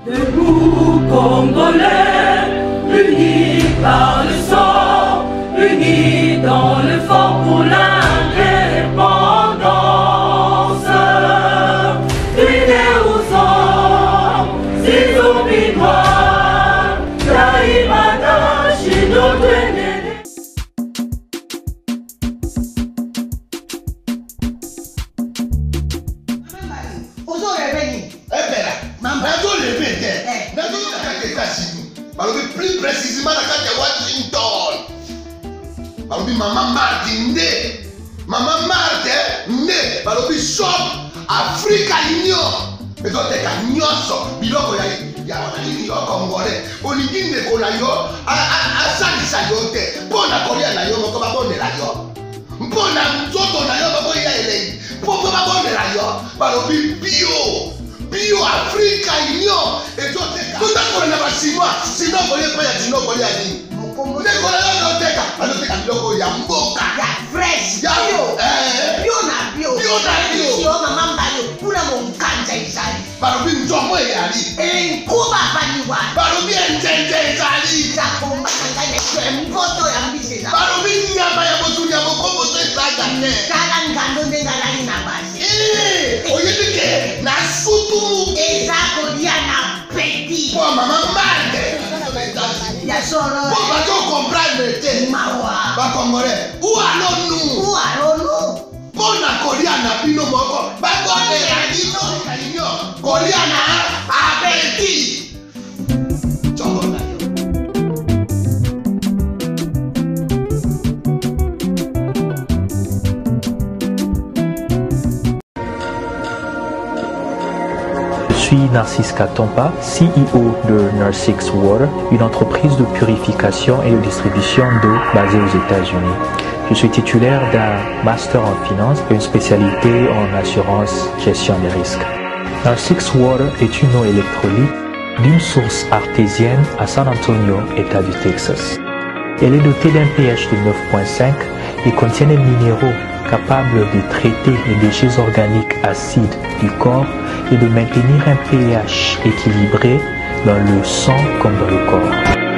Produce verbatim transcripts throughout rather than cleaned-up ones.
Debout Congolais, unis par le sang, unis dans le fort pour l'indépendance. Unis aux hommes, ces hommes noirs, Taïmada, chez notre aîné. Plus précisément dans la Washington. Balobi Maman Martin né. Maman Martin né. Balobi shop Africa Union. Mais donc t'es qu'à nyonso. Biloko ya ya wanani yo Congolais. Olingi ne kola yo a a a sali sali te. Pona kolia na yo moko ba bonde la yo. Mpona nzoto na yo bako ya ele. Popo ba bonde la yo. Balobi bio. Bio Africa Union et toi t'es tout à fait na basinois sinon voyez pas ya sinon voyez ani mukombo ne kola yo teka ano teka biloko ya mboka ya fresh ya bio eh bio na bio bio na bio yo mama mbayo kuna monkanja isali barobi nzomo yali eh kuba baniwa barobi enjenje isali za komba kanganya kwa mboto ya mbise za barobi nyama ya botu ya mokombo to isaga ne kala ngando ndengala na basi eh oyedike na sutu ezako dia na petit pour maman Martin ya solo pour pas to comprendre te mawa ba Congolais où allons-nous où allons-nous pour na kolia na bino moko ba bonde la bino la kolia na appétit chongo. Je suis Narcisse Katompa, C E O de Narsix Water, une entreprise de purification et de distribution d'eau basée aux États-Unis. Je suis titulaire d'un master en finance et une spécialité en assurance gestion des risques. Narsix Water est une eau électrolyte d'une source artésienne à San Antonio, État du Texas. Elle est dotée d'un pH de neuf virgule cinq et contient des minéraux capables de traiter les déchets organiques acides du corps et de maintenir un pH équilibré dans le sang comme dans le corps.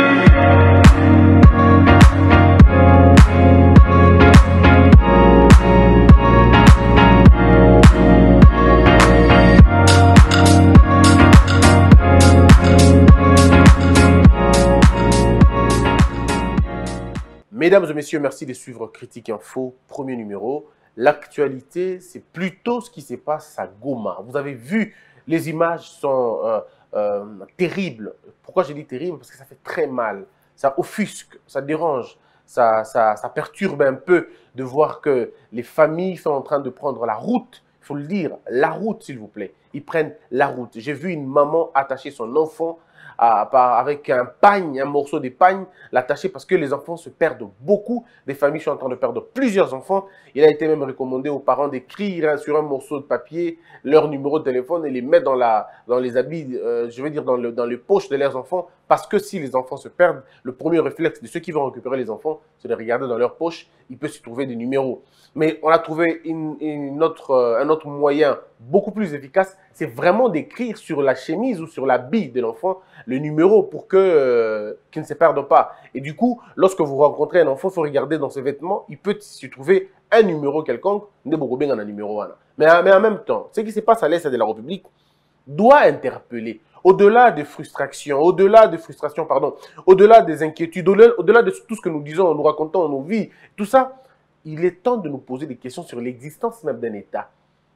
Mesdames et messieurs, merci de suivre Critique Info, premier numéro. L'actualité, c'est plutôt ce qui se passe à Goma. Vous avez vu, les images sont euh, euh, terribles. Pourquoi je dis terrible? Parce que ça fait très mal. Ça offusque, ça dérange, ça, ça, ça perturbe un peu de voir que les familles sont en train de prendre la route. Il faut le dire, la route, s'il vous plaît. Ils prennent la route. J'ai vu une maman attacher son enfant À, à, avec un pagne, un morceau de pagne, l'attacher parce que les enfants se perdent beaucoup. Des familles sont en train de perdre plusieurs enfants. Il a été même recommandé aux parents d'écrire hein, sur un morceau de papier leur numéro de téléphone et les mettre dans, la, dans les habits, euh, je veux dire dans, le, dans les poches de leurs enfants. Parce que si les enfants se perdent, le premier réflexe de ceux qui vont récupérer les enfants, c'est de regarder dans leurs poches. Il peut s'y trouver des numéros. Mais on a trouvé une, une autre, euh, un autre moyen beaucoup plus efficace. C'est vraiment d'écrire sur la chemise ou sur l'habit de l'enfant le numéro pour que euh, qu'il ne se perde pas. Et du coup, lorsque vous rencontrez un enfant, il faut regarder dans ses vêtements. Il peut s'y trouver un numéro quelconque. Mais, mais en même temps, ce qui se passe à l'Est de la République doit interpeller. Au-delà des frustrations, au-delà des frustrations, pardon, au-delà des inquiétudes, au-delà de tout ce que nous disons, nous racontons nos vies, tout ça, il est temps de nous poser des questions sur l'existence même d'un État.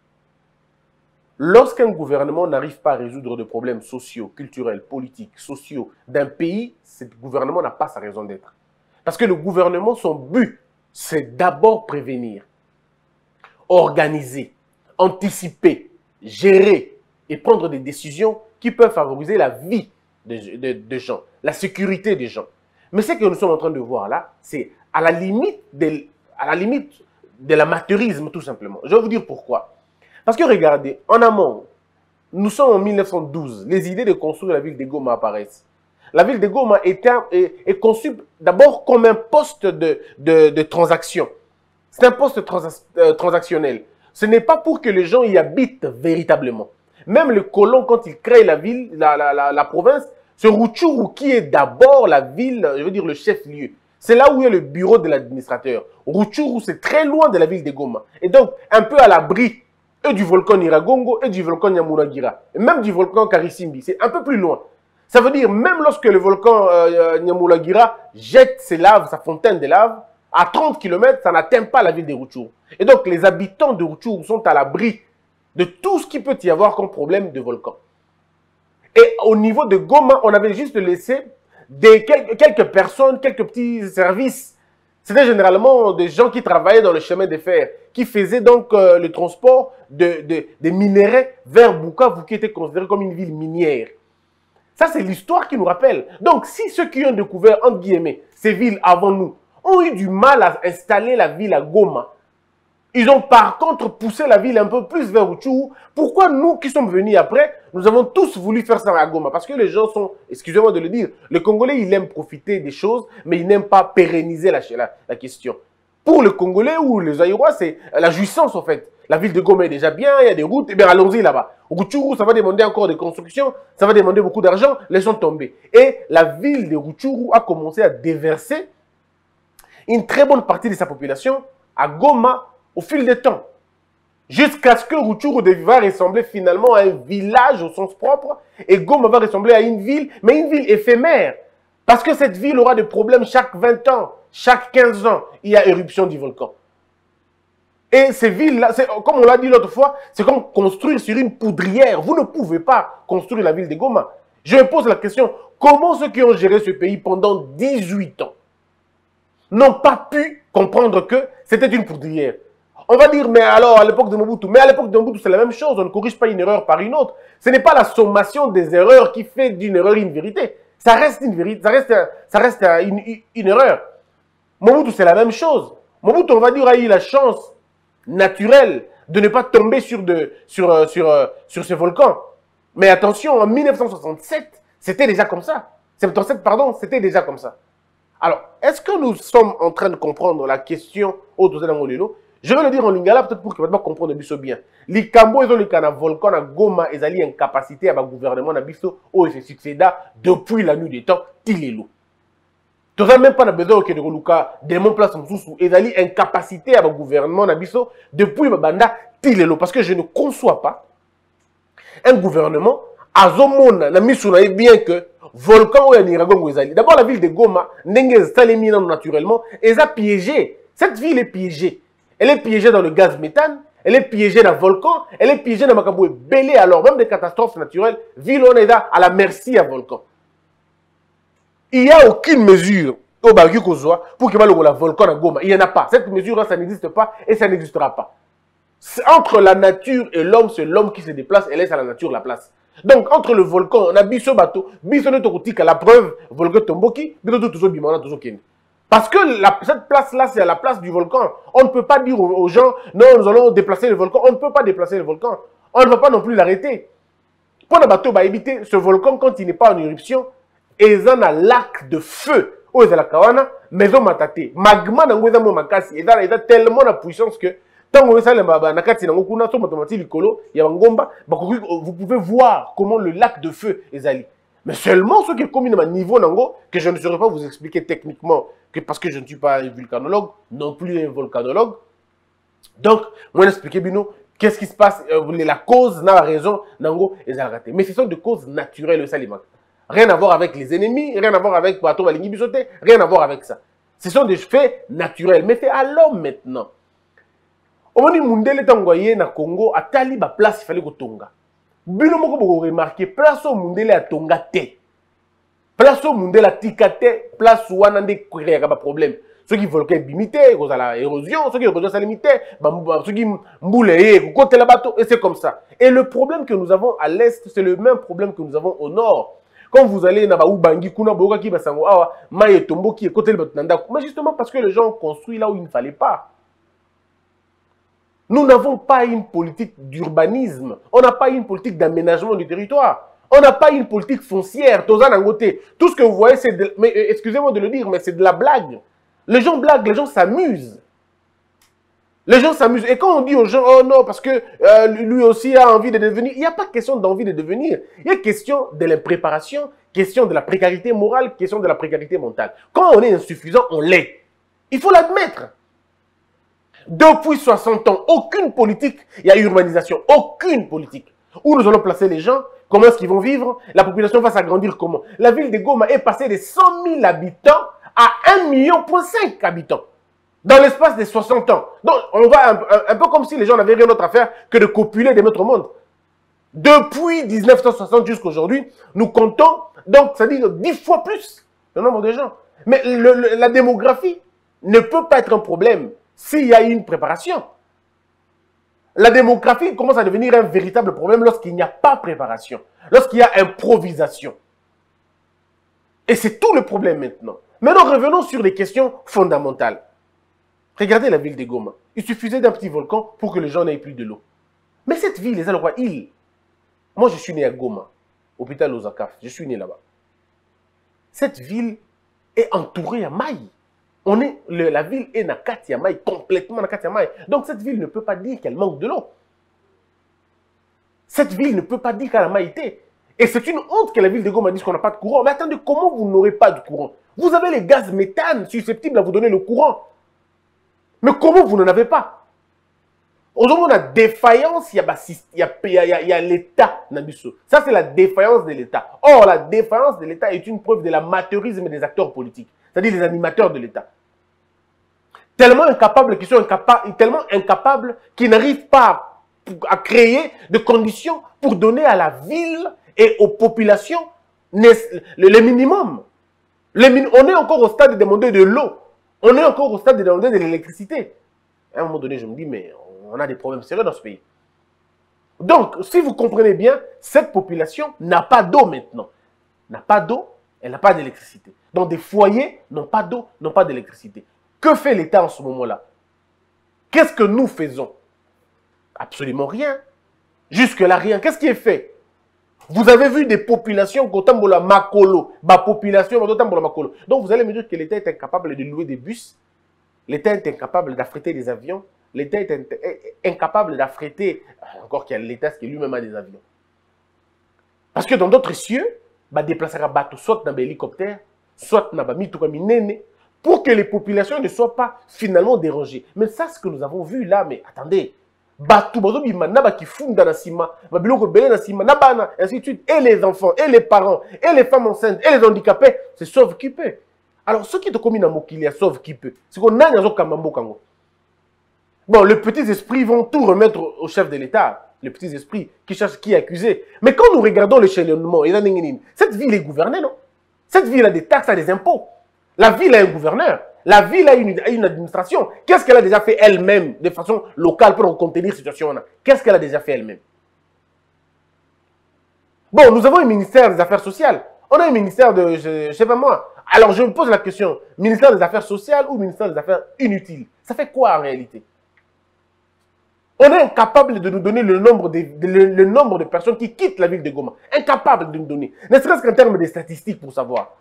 Lorsqu'un gouvernement n'arrive pas à résoudre des problèmes sociaux, culturels, politiques, sociaux d'un pays, ce gouvernement n'a pas sa raison d'être. Parce que le gouvernement, son but, c'est d'abord prévenir, organiser, anticiper, gérer et prendre des décisions qui peuvent favoriser la vie des de, de gens, la sécurité des gens. Mais ce que nous sommes en train de voir là, c'est à la limite de, à la limite de l'amateurisme tout simplement. Je vais vous dire pourquoi. Parce que regardez, en amont, nous sommes en mille neuf cent douze, les idées de construire la ville de Goma apparaissent. La ville de Goma est, est, est conçue d'abord comme un poste de, de, de transaction. C'est un poste trans, euh, transactionnel. Ce n'est pas pour que les gens y habitent véritablement. Même les colons, quand ils créent la ville, la, la, la, la province, c'est Rutshuru qui est d'abord la ville, je veux dire le chef-lieu. C'est là où est le bureau de l'administrateur. Rutshuru, c'est très loin de la ville de Goma. Et donc, un peu à l'abri et du volcan Nyiragongo et du volcan Nyamulagira. Et même du volcan Karisimbi. C'est un peu plus loin. Ça veut dire, même lorsque le volcan euh, Nyamulagira jette ses laves, sa fontaine de lave, à trente kilomètres, ça n'atteint pas la ville de Rutshuru. Et donc, les habitants de Rutshuru sont à l'abri de tout ce qui peut y avoir comme problème de volcan. Et au niveau de Goma, on avait juste laissé des, quelques, quelques personnes, quelques petits services. C'était généralement des gens qui travaillaient dans le chemin de fer, qui faisaient donc euh, le transport de, de, de minéraux vers Bukavu, qui était considéré comme une ville minière. Ça, c'est l'histoire qui nous rappelle. Donc, si ceux qui ont découvert, entre guillemets, ces villes avant nous, ont eu du mal à installer la ville à Goma, ils ont par contre poussé la ville un peu plus vers Rutshuru. Pourquoi nous qui sommes venus après, nous avons tous voulu faire ça à Goma? Parce que les gens sont, excusez-moi de le dire, les Congolais, ils aiment profiter des choses, mais ils n'aiment pas pérenniser la, la, la question. Pour les Congolais ou les Aïrois, c'est la jouissance en fait. La ville de Goma est déjà bien, il y a des routes, et bien allons-y là-bas. Rutshuru, ça va demander encore des constructions, ça va demander beaucoup d'argent, laissons tomber. Et la ville de Rutshuru a commencé à déverser une très bonne partie de sa population à Goma, au fil du temps, jusqu'à ce que Rutshuru va ressembler finalement à un village au sens propre, et Goma va ressembler à une ville, mais une ville éphémère. Parce que cette ville aura des problèmes chaque vingt ans, chaque quinze ans, il y a éruption du volcan. Et ces villes-là, comme on l'a dit l'autre fois, c'est comme construire sur une poudrière. Vous ne pouvez pas construire la ville de Goma. Je me pose la question, comment ceux qui ont géré ce pays pendant dix-huit ans n'ont pas pu comprendre que c'était une poudrière? On va dire, mais alors, à l'époque de Mobutu, mais à l'époque de Mobutu, c'est la même chose. On ne corrige pas une erreur par une autre. Ce n'est pas la sommation des erreurs qui fait d'une erreur une vérité. Ça reste une vérité, ça reste, ça reste une, une, une erreur. Mobutu, c'est la même chose. Mobutu, on va dire, a eu la chance naturelle de ne pas tomber sur, de, sur, sur, sur ce volcan. Mais attention, en mille neuf cent soixante-sept, c'était déjà comme ça. soixante-sept, pardon, c'était déjà comme ça. Alors, est-ce que nous sommes en train de comprendre la question au Tozanangolelo? Je vais le dire en lingala, peut-être pour que vous compreniez biso bien. Les Cambo, ils ont le volcan à Goma, ils ont une capacité à le gouvernement na biso, où il se succéda depuis la nuit des temps, Tilelo. Tout ça, même pas besoin que de Luka, des mon place en sous, ils ont une capacité à le gouvernement na biso, depuis le banda, Tilelo. Parce que je ne conçois pas un gouvernement, à Zomona, na miso na bien que, volcan ou ya Nyiragongo, d'abord la ville de Goma, n'engage salemi naturellement, ils ont piégé. Cette ville est piégée. Elle est piégée dans le gaz méthane, elle est piégée dans le volcan, elle est piégée dans Makaboué Belé, alors même des catastrophes naturelles, ville on est à la merci à volcan. Il n'y a aucune mesure au Bagu Kozoa pour qu'il y ait le volcan à Goma. Il n'y en a pas. Cette mesure-là, ça n'existe pas et ça n'existera pas. Entre la nature et l'homme, c'est l'homme qui se déplace et laisse à la nature la place. Donc, entre le volcan, on a Bisso Bateau, Bisso Notokotika, la preuve, volcan Tomboki, Bisso Tozo Bimana, Tozo Keni. Parce que la, cette place-là, c'est à la place du volcan. On ne peut pas dire aux, aux gens, non, nous allons déplacer le volcan. On ne peut pas déplacer le volcan. On ne va pas non plus l'arrêter. Pour le bateau, bah, éviter ce volcan, quand il n'est pas en éruption, ils ont un lac de feu. Oh, ils ont la kawana, maison matate. Magma n'a pas de makasi. Ils ont tellement de puissance que, tant que vous savez, vous pouvez voir comment le lac de feu est allé. Mais seulement ceux qui sont commis à un niveau que je ne saurais pas vous expliquer techniquement, que parce que je ne suis pas un vulcanologue, non plus un volcanologue. Donc, moi, j'expliquer Bino, qu'est-ce qui se passe, euh, la cause, la raison, nango, et ça raté. Mais ce sont des causes naturelles, ça, les mecs. Rien à voir avec les ennemis, rien à voir avec Bateau Balingi Bisoté, rien à voir avec ça. Ce sont des faits naturels, mais c'est à l'homme maintenant. Au moment où Mundele est envoyé dans le Congo, à Taliba place, il fallait que Tonga. Bino moko boko remarquer place au Mundele à Tonga te. Place au Mundele à Tika te, place où on a des problèmes. Ceux qui veulent qu'elle bimite, cause à la érosion, ceux qui veulent ça limite, ceux qui mboulent, côté la bateau, et c'est comme ça. Et le problème que nous avons à l'est, c'est le même problème que nous avons au nord. Quand vous allez dans Bangi, Kuna, Boga, qui va s'en aller, Maye Tombo, qui est côté le Nanda, mais justement parce que les gens ont construit là où il ne fallait pas. Nous n'avons pas une politique d'urbanisme, on n'a pas une politique d'aménagement du territoire, on n'a pas une politique foncière, tout ce que vous voyez, c'est de... mais excusez-moi de le dire, mais c'est de la blague. Les gens blaguent, les gens s'amusent. Les gens s'amusent. Et quand on dit aux gens, oh non, parce que euh, lui aussi a envie de devenir, il n'y a pas question d'envie de devenir. Il y a question de l'impréparation, question de la précarité morale, question de la précarité mentale. Quand on est insuffisant, on l'est. Il faut l'admettre. Depuis soixante ans, aucune politique, il y a urbanisation, aucune politique. Où nous allons placer les gens, comment est-ce qu'ils vont vivre, la population va s'agrandir comment. La ville de Goma est passée de cent mille habitants à un million cinq habitants. Dans l'espace de soixante ans. Donc, on va un, un, un peu comme si les gens n'avaient rien d'autre à faire que de copuler des maîtres au monde. Depuis mille neuf cent soixante jusqu'à aujourd'hui, nous comptons, donc, ça dit dix fois plus le nombre de gens. Mais le, le, la démographie ne peut pas être un problème s'il y a une préparation. La démographie commence à devenir un véritable problème lorsqu'il n'y a pas préparation, lorsqu'il y a improvisation. Et c'est tout le problème maintenant. Maintenant, revenons sur les questions fondamentales. Regardez la ville de Goma. Il suffisait d'un petit volcan pour que les gens n'aient plus de l'eau. Mais cette ville, les Alorois, île. Moi, je suis né à Goma, hôpital Osaka. Je suis né là-bas. Cette ville est entourée à maille. On est, le, la ville est Nakati à maille, complètement Nakati à maille. Donc cette ville ne peut pas dire qu'elle manque de l'eau. Cette ville ne peut pas dire qu'elle a maïté. Et c'est une honte que la ville de Goma dise qu'on n'a pas de courant. Mais attendez, comment vous n'aurez pas de courant? Vous avez les gaz méthane susceptibles à vous donner le courant. Mais comment vous n'en avez pas? Aujourd'hui, on a défaillance, il y a, il y a, il y a, il y a l'État. Ça, c'est la défaillance de l'État. Or, la défaillance de l'État est une preuve de l'amateurisme des acteurs politiques, c'est-à-dire les animateurs de l'État. Tellement incapables qu'ils sont incapables, tellement incapables qu'ils n'arrivent pas à, à créer de conditions pour donner à la ville et aux populations le, le minimum. Le, on est encore au stade de demander de l'eau. On est encore au stade de demander de l'électricité. À un moment donné, je me dis, mais on a des problèmes sérieux dans ce pays. Donc, si vous comprenez bien, cette population n'a pas d'eau maintenant. N'a pas d'eau, elle n'a pas d'électricité. Donc, des foyers n'ont pas d'eau, n'ont pas d'électricité. Que fait l'État en ce moment-là? Qu'est-ce que nous faisons? Absolument rien. Jusque-là, rien. Qu'est-ce qui est fait? Vous avez vu des populations Kotambola Makolo, ma population Kotambola Makolo. Donc vous allez me dire que l'État est incapable de louer des bus, l'État est incapable d'affréter des avions, l'État est incapable d'affréter, encore qu'il y a l'État qui lui-même a des avions. Parce que dans d'autres cieux, bah déplacer un bateau soit dans un hélicoptère, soit dans un mitoukaminene, pour que les populations ne soient pas finalement dérangées. Mais ça, ce que nous avons vu là, mais attendez. Batou, batou, bima, naba qui fondent dans la cima, babiloko belé dans la cima, nabana, ainsi de suite. Et les enfants, et les parents, et les femmes enceintes, et les handicapés, c'est sauve qui peut. Alors, ceux qui te commis dans Mokilia, sauve qui peut. C'est qu'on a un kamambo kango. Bon, les petits esprits vont tout remettre au chef de l'État. Les petits esprits qui cherchent qui accuser. Mais quand nous regardons l'échelonnement, cette ville est gouvernée, non? Cette ville a des taxes, a des impôts. La ville a un gouverneur. La ville a une, a une administration. Qu'est-ce qu'elle a déjà fait elle-même de façon locale pour contenir cette situation? Qu'est-ce qu'elle a déjà fait elle-même? Bon, nous avons un ministère des Affaires sociales. On a un ministère de, je ne sais pas moi. Alors je me pose la question, ministère des Affaires sociales ou ministère des Affaires inutiles? Ça fait quoi en réalité? On est incapable de nous donner le nombre de, de, le, le nombre de personnes qui quittent la ville de Goma. Incapable de nous donner. Ne serait-ce qu'en termes de statistiques pour savoir.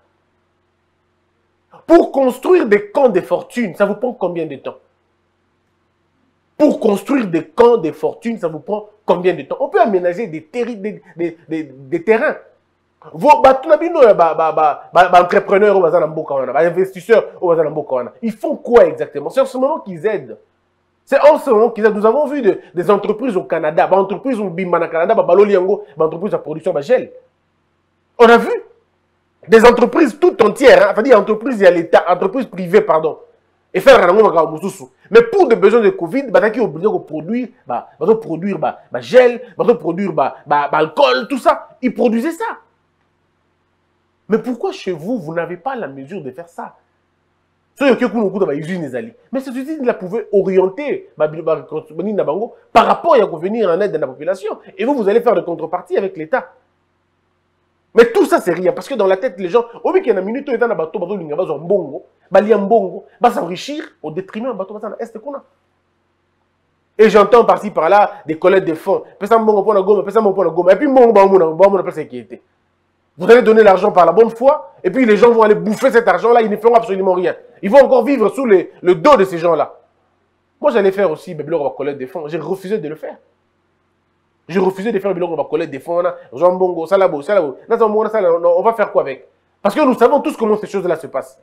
Pour construire des camps de fortune, ça vous prend combien de temps? Pour construire des camps de fortune, ça vous prend combien de temps? On peut aménager des, terri des, des, des, des terrains. Vos entrepreneurs, investisseurs, ils font quoi exactement? C'est en ce moment qu'ils aident. C'est en ce moment qu'ils aident. Nous avons vu de, des entreprises au Canada, des entreprises au Bimana Canada, des entreprises de production de gel. On a vu des entreprises tout entières, hein, c'est-à-dire entreprises, il y a l'État, entreprises privées, pardon, et faire un mais pour des besoins de Covid, bah, qui est obligé de produire, bah, bah, produire, bah, bah, gel, bah, produire, bah, bah, bah, alcool, tout ça, ils produisaient ça. Mais pourquoi chez vous, vous n'avez pas la mesure de faire ça? Mais ces usines-là pouvaient orienter par rapport à venir en aide de la population. Et vous, vous allez faire de contrepartie avec l'État. Mais tout ça, c'est rien. Parce que dans la tête, les gens, au bout qu'il y a une minute, ils vont s'enrichir au détriment de l'Est. Et j'entends par-ci, par-là, des collègues de fonds. Et puis, vous allez donner l'argent par la bonne foi, et puis les gens vont aller bouffer cet argent-là, ils ne feront absolument rien. Ils vont encore vivre sous les, le dos de ces gens-là. Moi, j'allais faire aussi Bébélor va collecte des fonds. J'ai refusé de le faire. J'ai refusé de faire Bébélor va collecte des fonds. Jean Bongo, Salabo, Salabo. On va faire quoi avec? Parce que nous savons tous comment ces choses-là se passent.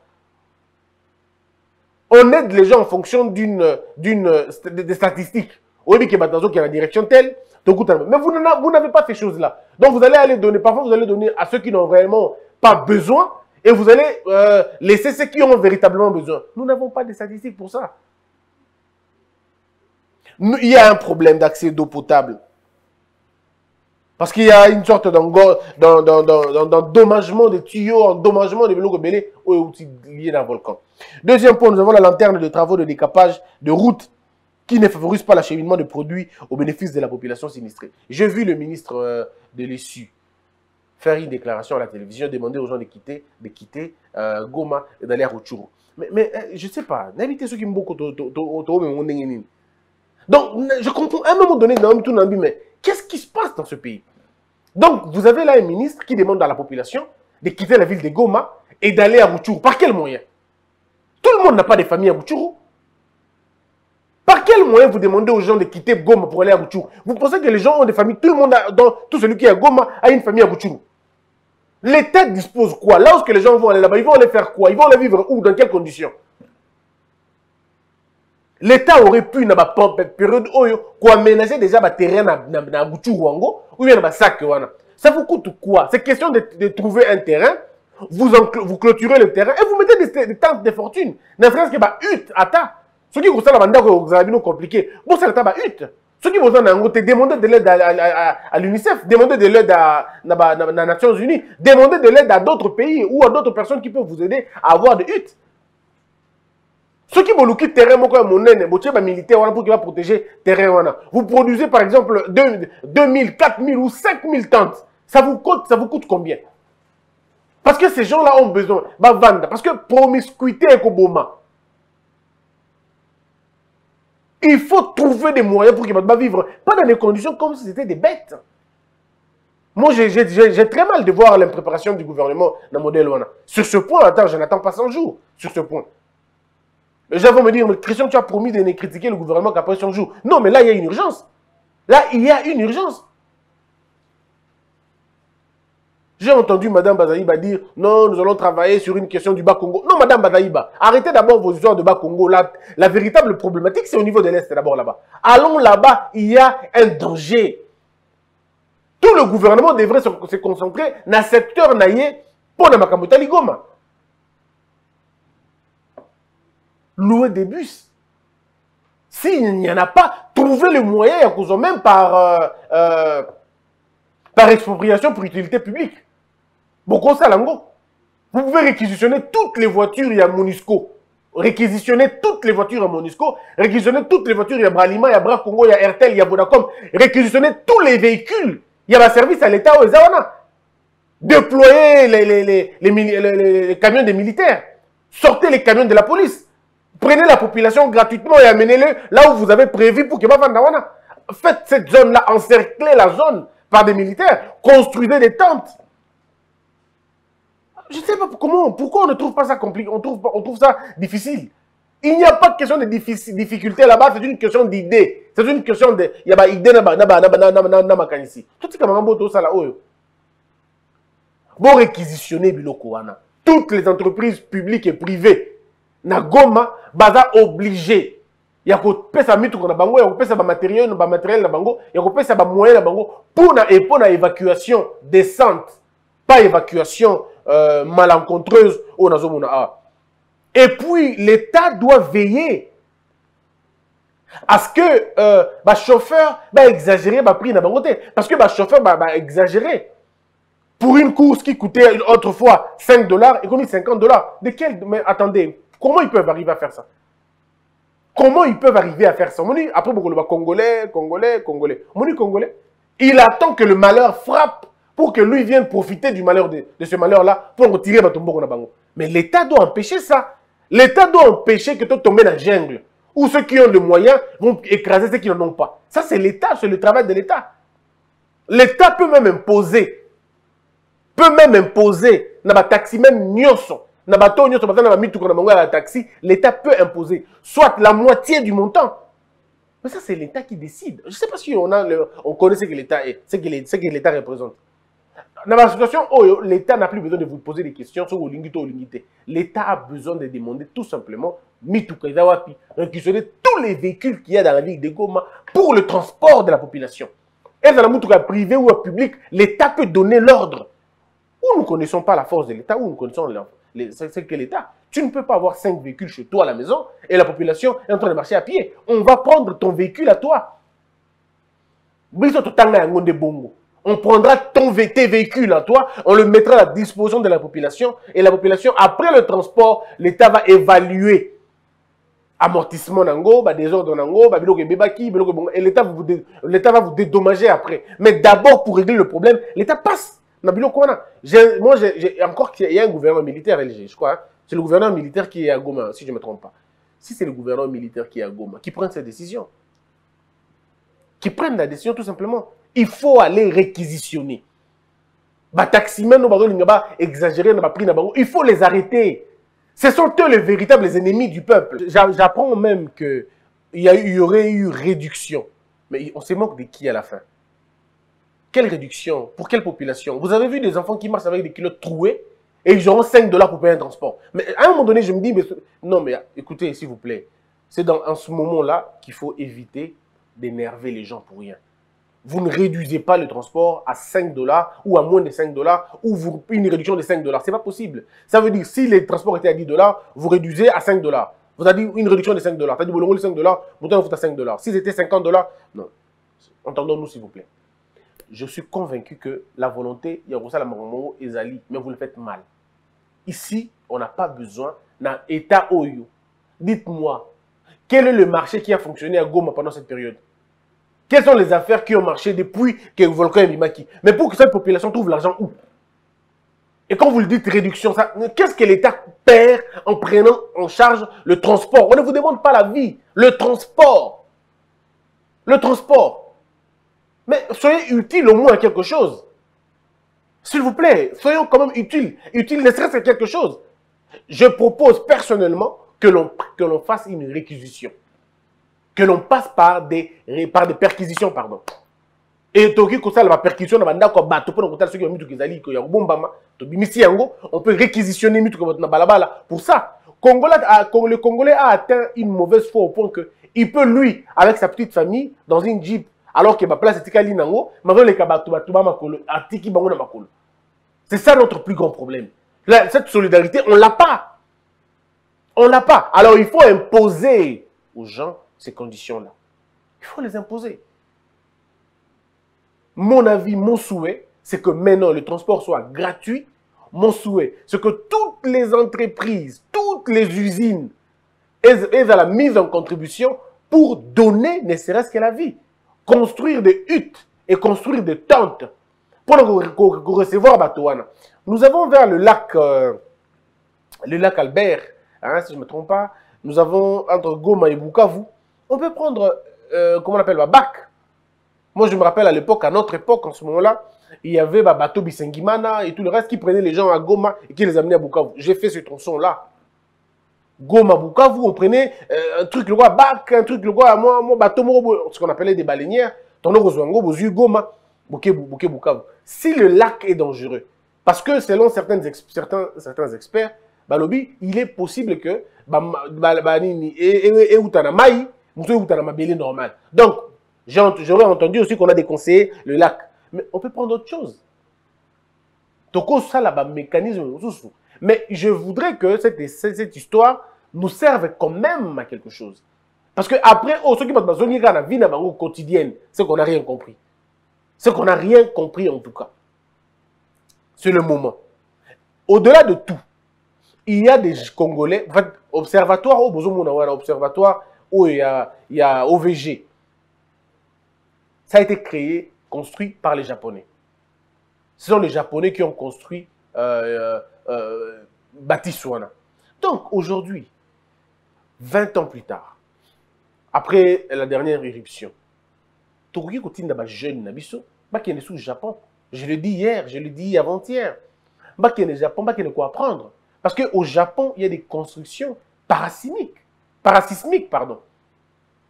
On aide les gens en fonction d'une des statistiques. On dit qu'il y a la direction telle. Mais vous n'avez pas ces choses-là. Donc vous allez aller donner, parfois vous allez donner à ceux qui n'ont vraiment pas besoin et vous allez euh, laisser ceux qui ont véritablement besoin. Nous n'avons pas de statistiques pour ça. Nous, il y a un problème d'accès d'eau potable. Parce qu'il y a une sorte d'endommagement des tuyaux, endommagement des vélos belés liés dans le volcan. Deuxième point, nous avons la lanterne de travaux de décapage de routes qui ne favorise pas l'acheminement de produits au bénéfice de la population sinistrée. J'ai vu le ministre euh, de l'Essu faire une déclaration à la télévision, demander aux gens de quitter, de quitter euh, Goma et d'aller à Rutshuru. Mais, mais euh, je ne sais pas, n'invitez ceux qui me beaucoup. Donc, je comprends, à un moment donné, mais qu'est-ce qui se passe dans ce pays? Donc, vous avez là un ministre qui demande à la population de quitter la ville de Goma et d'aller à Rutshuru. Par quel moyen? Tout le monde n'a pas de famille à Rutshuru. Par quel moyen vous demandez aux gens de quitter Goma pour aller à Rutshuru? Vous pensez que les gens ont des familles? Tout le monde, a, dans, tout celui qui est à Goma a une famille à Rutshuru. L'État dispose quoi? Là où les gens vont aller là-bas, ils vont aller faire quoi? Ils vont aller vivre où? Dans quelles conditions? L'État aurait pu, dans la période où il aménager déjà le terrain dans Rutshuru ou bien dans Sac. Ça vous coûte quoi? C'est question de, de trouver un terrain, vous, en, vous clôturez le terrain et vous mettez des, des tentes de fortune. Ne serait-ce que bah, hutte, ata. Ceux qui vous avez compliqué, vous savez pas hutte. Ceux qui vous ont demandé de l'aide à, à, à, à l'UNICEF, demandez de l'aide à, à, à, à, à Nations Unies, demandez de l'aide à d'autres pays ou à d'autres personnes qui peuvent vous aider à avoir des huttes. Ceux qui vont louer terrain, mon militaire pour qu'il va protéger terrain. Vous produisez par exemple deux mille, quatre mille ou cinq mille tentes. Ça vous coûte, ça vous coûte combien? Parce que ces gens-là ont besoin. Parce que promiscuité est Koboma. Il faut trouver des moyens pour qu'ils puissent vivre. Pas dans des conditions comme si c'était des bêtes. Moi, j'ai très mal de voir l'impréparation du gouvernement dans le modèle. Sur ce point, attends, je n'attends pas cent jours. Sur ce point. Les gens vont me dire, mais Christian, tu as promis de ne critiquer le gouvernement qu'après cent jours. Non, mais là, il y a une urgence. Là, il y a une urgence. J'ai entendu Mme Bazaïba dire, non, nous allons travailler sur une question du Bas-Congo. Non, Mme Bazaïba, arrêtez d'abord vos histoires de Bas-Congo. La, la véritable problématique, c'est au niveau de l'Est d'abord là-bas. Allons là-bas, il y a un danger. Tout le gouvernement devrait se, se concentrer dans le secteur naïe pour la Makamota Ligoma. Louer des bus. S'il n'y en a pas, trouver le moyen, même par, euh, euh, par expropriation pour utilité publique. Beaucoup ça, Lango. Vous pouvez réquisitionner toutes les voitures, il y a Monisco. Réquisitionner toutes les voitures à Monisco. Réquisitionner toutes les voitures, il y a Bralima, il y a Bras Congo, il y a Airtel, il y a Vodacom. Réquisitionner tous les véhicules. Il y a un service à l'État aux Zawana. Déployer les, les, les, les, les, les, les camions des militaires. Sortez les camions de la police. Prenez la population gratuitement et amenez-le là où vous avez prévu pour que Bavandawana. Faites cette zone-là, encerclez la zone par des militaires. Construisez des tentes. Je ne sais pas comment, pourquoi on ne trouve pas ça compliqué, on trouve, on trouve ça difficile. Il n'y a pas de question de difficulté là-bas, c'est une question d'idée. C'est une question de... Il y a une idée là-bas, ici. Tout ce que ça là, bon réquisitionner Biloko Wana. Toutes les entreprises publiques et privées, na Goma, baza obligé. Il y a qu'on paie sa mitu qu'on a bango, il y a qu'on paie sa matériel, na matériel na bango, il y a qu'on paie sa moyen na bango pour na et pour na évacuation décente, pas évacuation euh, malencontreuse au nazomona a. Et puis l'État doit veiller à ce que euh, bah chauffeur bah exagérer bah prix na bango parce que bah chauffeur bah, bah exagérer. Pour une course qui coûtait autrefois cinq dollars, et comme cinquante dollars. De quel... Mais attendez, comment ils peuvent arriver à faire ça? Comment ils peuvent arriver à faire ça? Après, beaucoup de Congolais, Congolais, Congolais. Mon Congolais, il attend que le malheur frappe pour que lui vienne profiter du malheur de, de ce malheur-là pour retirer Batombo na bango. Mais l'État doit empêcher ça. L'État doit empêcher que tu tombes dans la jungle. Ou ceux qui ont les moyens vont écraser ceux qui n'en ont pas. Ça, c'est l'État, c'est le travail de l'État. L'État peut même imposer. peut même imposer na ba taxi même nyonso na bato nyonso batana ba mitu kona bango ya taxi, l'État peut imposer soit la moitié du montant Mais ça, c'est l'État qui décide. Je ne sais pas si on, a le, on connaît ce que l'État est, ce que l'État représente. Dans la situation où l'État n'a plus besoin de vous poser des questions sur l'État a besoin de demander tout simplement réquisitionner tous les véhicules qu'il y a dans la ville de Goma pour le transport de la population. Et dans la mouture privée ou public, l'État peut donner l'ordre. Ou nous ne connaissons pas la force de l'État, ou nous connaissons ce que l'État. Tu ne peux pas avoir cinq véhicules chez toi à la maison et la population est en train de marcher à pied. On va prendre ton véhicule à toi. On prendra ton, tes véhicules à toi, on le mettra à la disposition de la population et la population, après le transport, l'État va évaluer amortissement nango, bah, désordre nango, bah, et l'État va vous dédommager après. Mais d'abord, pour régler le problème, l'État passe. Moi, j'ai encore qu'il y a un gouvernement militaire, je crois. Hein. C'est le gouvernement militaire qui est à Goma, si je ne me trompe pas. Si c'est le gouvernement militaire qui est à Goma, qui prend cette décision, qui prenne la décision tout simplement. Il faut aller réquisitionner. Il faut les arrêter. Ce sont eux les véritables ennemis du peuple. J'apprends même qu'il y, y aurait eu réduction. Mais on se moque de qui à la fin? Quelle réduction? Pour quelle population? Vous avez vu des enfants qui marchent avec des kilos troués et ils auront cinq dollars pour payer un transport. Mais à un moment donné, je me dis, mais non, mais écoutez, s'il vous plaît, c'est dans en ce moment-là qu'il faut éviter d'énerver les gens pour rien. Vous ne réduisez pas le transport à cinq dollars ou à moins de cinq dollars ou vous, une réduction de cinq dollars. Ce n'est pas possible. Ça veut dire si les transports étaient à dix dollars, vous réduisez à cinq dollars. Vous avez dit une réduction de cinq dollars. Tu as dit, vous avez cinq dollars, pourtant vous faites à cinq dollars. Si c'était cinquante dollars, non. Entendons-nous s'il vous plaît. Je suis convaincu que la volonté, il y a aussi la Maromo et Zali, mais vous le faites mal. Ici, on n'a pas besoin d'un État Oyo. Dites-moi, quel est le marché qui a fonctionné à Goma pendant cette période? Quelles sont les affaires qui ont marché depuis que le volcan est Mimaki? Mais pour que cette population trouve l'argent où? Et quand vous le dites réduction, qu'est-ce que l'État perd en prenant en charge le transport? On ne vous demande pas la vie, le transport. Le transport. Mais soyez utile au moins à quelque chose. S'il vous plaît, soyons quand même utiles. Utiles ne serait-ce que quelque chose. Je propose personnellement que l'on que l'on fasse une réquisition. Que l'on passe par des, par des perquisitions, pardon. Et Toki Kosa, la perquisition, on peut réquisitionner pour ça. Le Congolais a atteint une mauvaise foi au point qu'il peut, lui, avec sa petite famille, dans une jeep, alors que ma place est Tikali Nango, c'est ça notre plus grand problème. Là, cette solidarité, on ne l'a pas. On ne l'a pas. Alors il faut imposer aux gens ces conditions-là. Il faut les imposer. Mon avis, mon souhait, c'est que maintenant le transport soit gratuit. Mon souhait, c'est que toutes les entreprises, toutes les usines aient à la mise en contribution pour donner ne serait-ce que la vie. Construire des huttes et construire des tentes pour recevoir Batouana. Nous avons vers le lac, euh, le lac Albert, hein, si je ne me trompe pas, nous avons entre Goma et Bukavu. On peut prendre, euh, comment on appelle, bah, bac. Moi, je me rappelle à l'époque, à notre époque, en ce moment-là, il y avait bah, bateau Bisengimana et tout le reste qui prenaient les gens à Goma et qui les amenaient à Bukavu. J'ai fait ce tronçon-là. Goma, Bukavu, on prenait euh, un truc, le roi bac, un truc, le roi, moi, moi, bateau, ce qu'on appelait des baleinières. Tono Rozwango, Bozu, Goma, Buke, Buke, Bukavu. Si le lac est dangereux, parce que selon certains, certains, certains experts, Balobi, il est possible que Banini et Outanamaï, normal. Donc, j'aurais entendu aussi qu'on a déconseillé le lac. Mais on peut prendre autre chose. Toko, ça, là, mécanisme. Mais je voudrais que cette, cette histoire nous serve quand même à quelque chose. Parce que après, oh, ceux qui vont dans la vie quotidienne, c'est qu'on n'a rien compris. C'est qu'on n'a rien compris en tout cas. C'est le moment. Au-delà de tout, il y a des Congolais, en fait, observatoire, au besoin observatoire, où il y a, il y a O V G. Ça a été créé, construit par les Japonais. Ce sont les Japonais qui ont construit euh, euh, bâti Swana. Donc aujourd'hui, vingt ans plus tard, après la dernière éruption, Toruki Kotin d'aba jeune Nabiso, qui est sous le Japon. Je le dis hier, je le dis avant-hier. Qui est le Japon, qui est quoi apprendre. Parce qu'au Japon, il y a des constructions parasismiques. Parasismiques, pardon.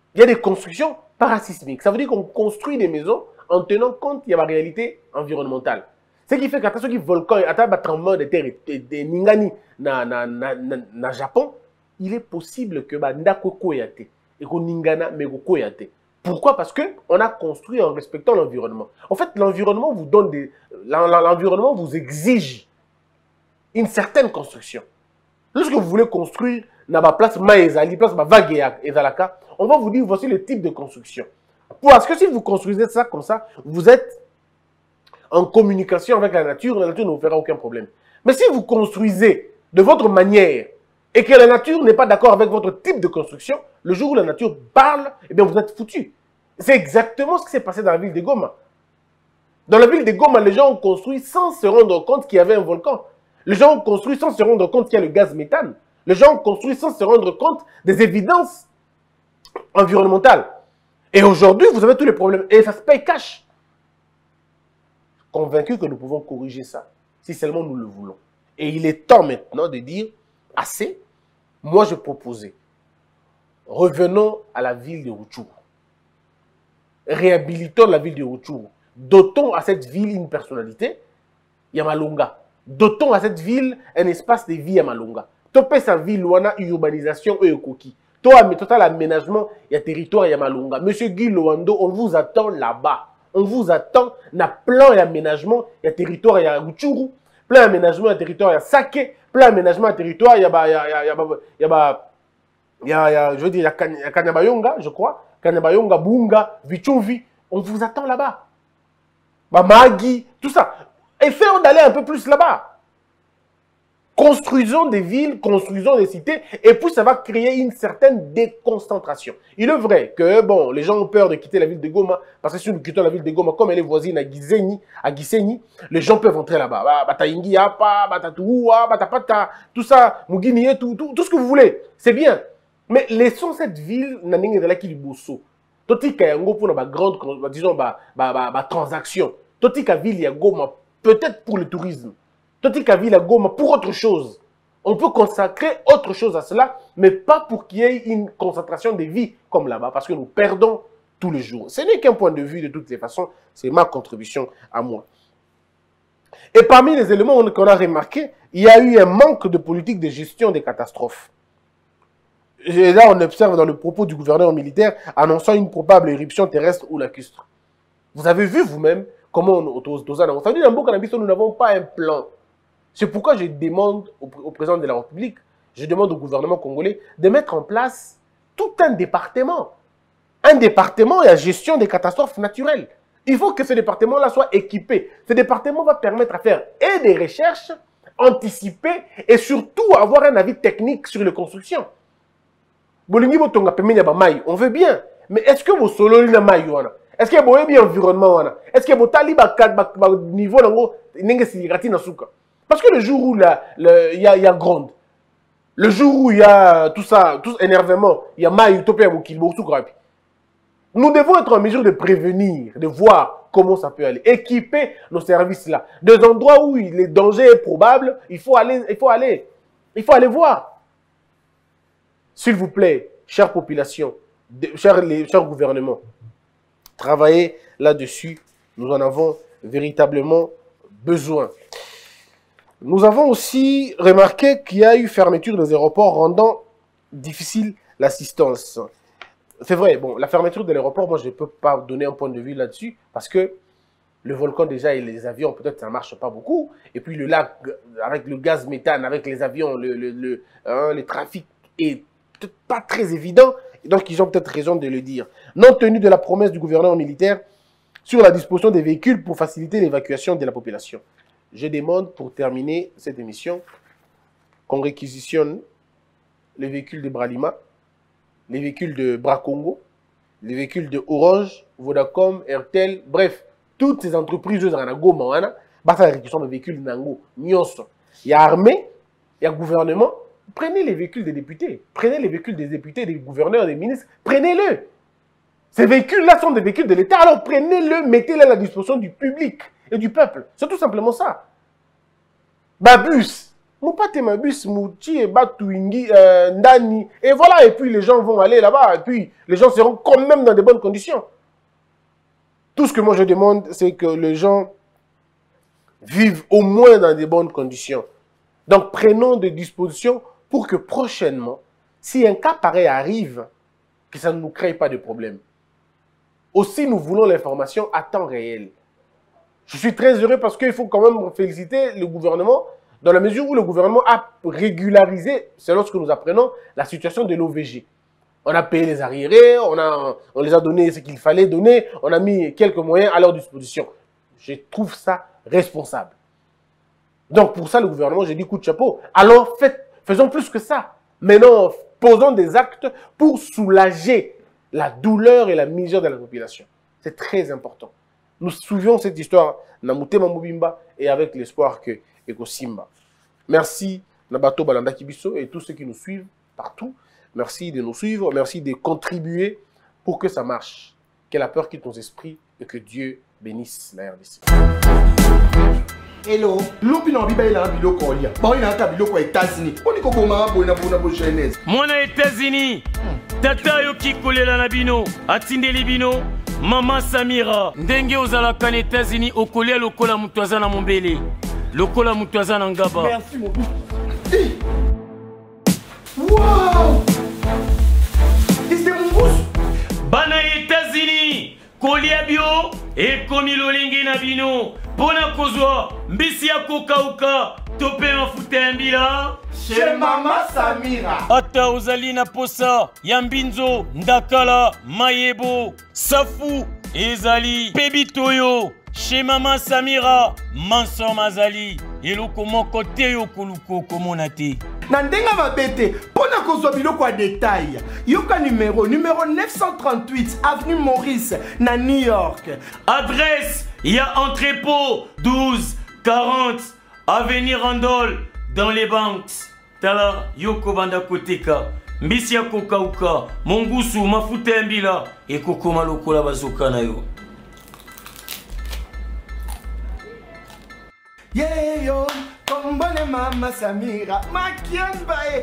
Il y a des constructions parasismiques. Ça veut dire qu'on construit des maisons en tenant compte de la réalité environnementale. Ce qui fait qu'à ce qui volcan, à un tremblement de terre de Ningani na na na na Japon, il est possible que bah ndako koyate et qu'on Ningana mais koyate. Pourquoi? Parce que on a construit en respectant l'environnement. En fait, l'environnement vous donne des l'environnement vous exige une certaine construction. Lorsque vous voulez construire na ba place maezali, place ba vague et zalaka, on va vous dire voici le type de construction. Parce que si vous construisez ça comme ça, vous êtes en communication avec la nature, la nature ne vous fera aucun problème. Mais si vous construisez de votre manière et que la nature n'est pas d'accord avec votre type de construction, le jour où la nature parle, eh bien vous êtes foutu. C'est exactement ce qui s'est passé dans la ville de Goma. Dans la ville de Goma, les gens ont construit sans se rendre compte qu'il y avait un volcan. Les gens ont construit sans se rendre compte qu'il y a le gaz méthane. Les gens ont construit sans se rendre compte des évidences environnementales. Et aujourd'hui, vous avez tous les problèmes. Et ça se paye cash. Convaincu que nous pouvons corriger ça, si seulement nous le voulons. Et il est temps maintenant de dire, assez, moi je proposais, revenons à la ville de Rutshuru. Réhabilitons la ville de Rutshuru. Dotons à cette ville une personnalité, Yamalonga. Dotons à cette ville un espace de vie Yamalonga. Topé sa ville où on a urbanisation et koki. Total aménagement, il y a territoire Yamalonga. Monsieur Guy Loando, on vous attend là-bas. On vous attend, na plan et aménagement, il y a territoire, il y a Rutshuru, plein d'aménagement, il y a territoire, il y a Sake, plein d'aménagement, il y a territoire, il y a, il y a, il y a, il y a, il y a, il y a, je veux dire, il y a Kanyabayonga, je crois, Kanyabayonga, Bunga, Vichuvi, on vous attend là-bas. Mamagi, tout ça. Et faisons d'aller un peu plus là-bas. Construisons des villes, construisons des cités, et puis ça va créer une certaine déconcentration. Il est vrai que, bon, les gens ont peur de quitter la ville de Goma, parce que si nous quittons la ville de Goma, comme elle est voisine à Gisenyi, à Gisenyi, les gens peuvent entrer là-bas. Bataingi, Apa, Batatoua, Batapata, tout ça, Mugini, tout, tout, tout ce que vous voulez. C'est bien. Mais laissons cette ville, Naninga de la Kiliboso. Totika Yango pour la grande, disons, ma transaction. Totika ville ya Goma, peut-être pour le tourisme. Totika ville à Goma pour autre chose. On peut consacrer autre chose à cela, mais pas pour qu'il y ait une concentration de vie comme là-bas, parce que nous perdons tous les jours. Ce n'est qu'un point de vue de toutes les façons, c'est ma contribution à moi. Et parmi les éléments qu'on a remarqué, il y a eu un manque de politique de gestion des catastrophes. Et là, on observe dans le propos du gouverneur militaire annonçant une probable éruption terrestre ou lacustre. Vous avez vu vous-même comment on nous n'avons pas un plan. C'est pourquoi je demande au, au président de la République, je demande au gouvernement congolais de mettre en place tout un département. Un département et la gestion des catastrophes naturelles. Il faut que ce département-là soit équipé. Ce département va permettre à faire et des recherches, anticiper et surtout avoir un avis technique sur les constructions. On veut bien, mais est-ce que vous solo na maïwana? Est-ce que vous avez bien environnement? Est-ce que vous avez bien niveau parce que le jour où il y, y a gronde, le jour où il y a tout ça, tout énervement, il y a maï, utopia, nous devons être en mesure de prévenir, de voir comment ça peut aller. Équiper nos services-là. Des endroits où le danger est probable, il faut aller, il faut aller, il faut aller voir. S'il vous plaît, chère population, chers, les, chers gouvernements, travaillez là-dessus. Nous en avons véritablement besoin. Nous avons aussi remarqué qu'il y a eu fermeture des aéroports rendant difficile l'assistance. C'est vrai, bon, la fermeture de l'aéroport, moi je ne peux pas donner un point de vue là-dessus parce que le volcan déjà et les avions, peut-être ça ne marche pas beaucoup. Et puis le lac, avec le gaz méthane, avec les avions, le, le, le, hein, le trafic est peut-être pas très évident. Donc ils ont peut-être raison de le dire. Non tenu de la promesse du gouvernement militaire sur la disposition des véhicules pour faciliter l'évacuation de la population. Je demande, pour terminer cette émission, qu'on réquisitionne les véhicules de Bralima, les véhicules de Bracongo, les véhicules de Orange, Vodacom, Airtel, bref, toutes ces entreprises de Goma, basta la réquisition de véhicules Nango, Nyos. Il y a armée, il y a gouvernement. Prenez les véhicules des députés, prenez les véhicules des députés, des gouverneurs, des ministres, prenez-le. Ces véhicules-là sont des véhicules de l'État, alors prenez-le, mettez-les à la disposition du public et du peuple. C'est tout simplement ça. Babus, Mupate Mabus, Mouti et Batouingi, euh, Ndani. Et voilà, et puis les gens vont aller là-bas. Et puis les gens seront quand même dans de bonnes conditions. Tout ce que moi je demande, c'est que les gens vivent au moins dans de bonnes conditions. Donc prenons des dispositions pour que prochainement, si un cas pareil arrive, que ça ne nous crée pas de problème. Aussi, nous voulons l'information à temps réel. Je suis très heureux parce qu'il faut quand même féliciter le gouvernement dans la mesure où le gouvernement a régularisé, c'est lorsque nous apprenons, la situation de l'O V G. On a payé les arriérés, on, a, on les a donné ce qu'il fallait donner, on a mis quelques moyens à leur disposition. Je trouve ça responsable. Donc pour ça, le gouvernement, j'ai dit coup de chapeau. Alors faites, faisons plus que ça. Maintenant, posons des actes pour soulager la douleur et la misère de la population. C'est très important. Nous suivons cette histoire Namutema Mobimba et avec l'espoir que Eko Simba. Merci Nabato Balanda Kibiso et tous ceux qui nous suivent partout. Merci de nous suivre, merci de contribuer pour que ça marche. Que la peur quitte nos esprits et que Dieu bénisse la R D C. Hello. Lupi na biba ila biloko olia. Ba ina ata biloko ya États-Unis. Oni ko boma bona bona bo jeunesse. Mwana États-Unis. Tata yo kikolela na bino, atindeli bino. Mama Samira, ndenge ozalaka na États-Unis okolia lokola mutu aza na mombele. Lokola mutu aza na ngaba. Merci mon bout. Hey. Wow! C'est mon bout. Bana États-Unis, kolia bio e komi lolingi na bino. Pona kozwa mbisi ya kokauka tope mafuta ya mbila. Chez Mama Samira. Ata ozali na posa ya mbinzo, ndakala, mayebo, safu, ezali, pebitoyo. Chez Mama Samira, manso mazali, eloko moko te yo koluko komonate. Na ndenga mabete, pona kozwa biloko ya détail. Yoka numéro, numéro neuf cent trente-huit, avenue Maurice, na New York. Adresse, il y a entrepôt douze quarante, avenue Randol, dans les banques. Tala, yoko banda koteka, mbisi ya kokauka, mongusu, mafuta ya mbila, e kokoma lokola bazoka na yo. Yeah yo, kombone Mama Samira, makiambae.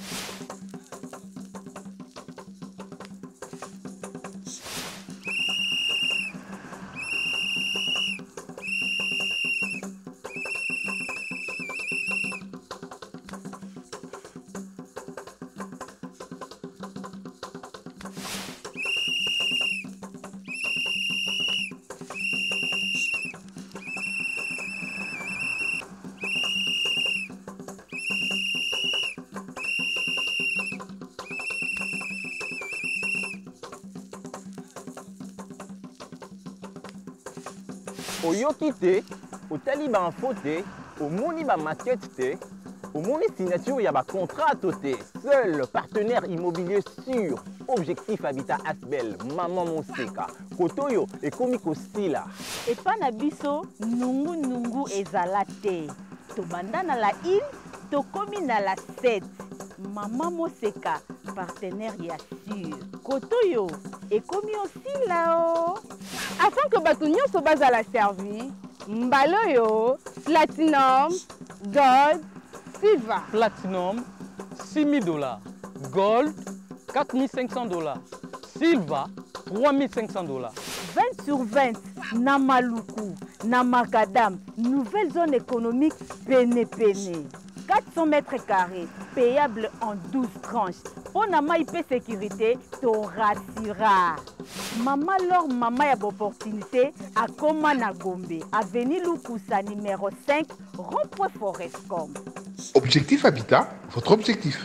Oyoki te, otali ba info te, omoni ba maquette te, omoni signature ya ba contrat te. Seul partenaire immobilier sûr, Objectif Habitat Asbel, Maman Moseka, Kotoyo et Komiko Sila. Et pas na biso, nungu nungu ezala te. Tobanda na la île, tokomi na la sept. Maman Moseka, partenaire ya sûr. Kotoyo et komi aussi là-haut. Afin que bato nyonso bazala servi, mbaloyo, platinum, gold, silver. Platinum, six mille dollars. Gold, quatre mille cinq cents dollars. Silver, trois mille cinq cents dollars. vingt sur vingt, Namaluku, Namakadam, nouvelle zone économique Pene-Pene. quatre cents mètres carrés, payable en douze tranches. Pour Nama I P Sécurité, Torassira. Maman Lor Mama y a opportunité à Koma Nagombe, avenue Lukusa numéro cinq, rond-point Forestcom. Objectif Habitat, votre objectif.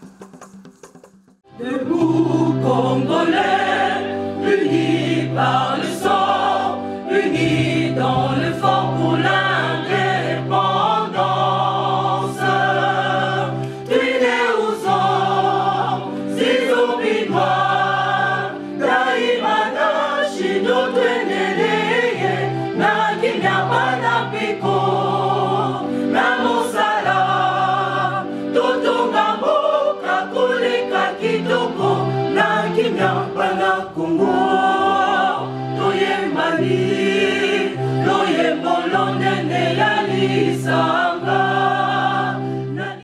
Debout Congolais, unis par